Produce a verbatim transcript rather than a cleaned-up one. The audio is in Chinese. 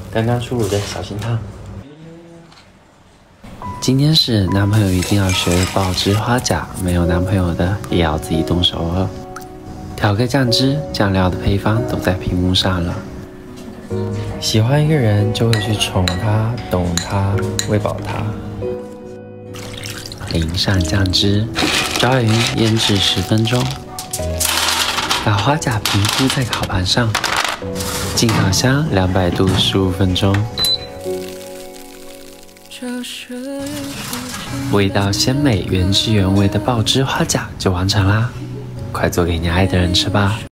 刚刚出炉的小心烫。 今天是男朋友一定要学的爆汁花甲，没有男朋友的也要自己动手哦。调个酱汁，酱料的配方都在屏幕上了。 喜欢一个人就会去宠他、懂他、喂饱他。 淋上酱汁，抓匀腌制十分钟。把花甲平铺在烤盘上，进烤箱两百度十五分钟。味道鲜美、原汁原味的爆汁花甲就完成啦！快做给你爱的人吃吧。